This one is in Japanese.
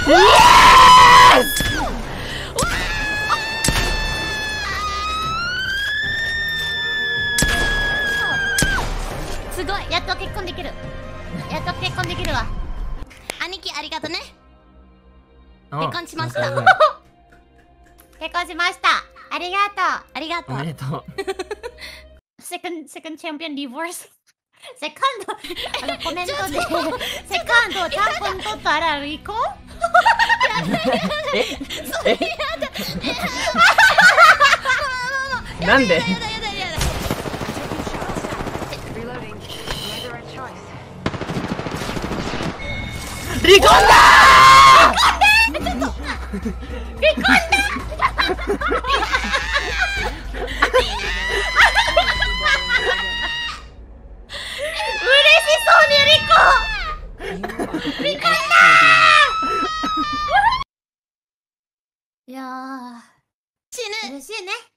すごい、やっと結婚できる。やっと結婚できるわ。兄貴ありがとね。結婚しました。結婚しました。ありがとう。ありがとう。 おめでとう。 second champion divorce。セカンド、コメントで、セカンドチャンピオン取ったら離婚？ なんで？離婚だー！ 離婚だ！いやー、死ぬ。嬉しいね。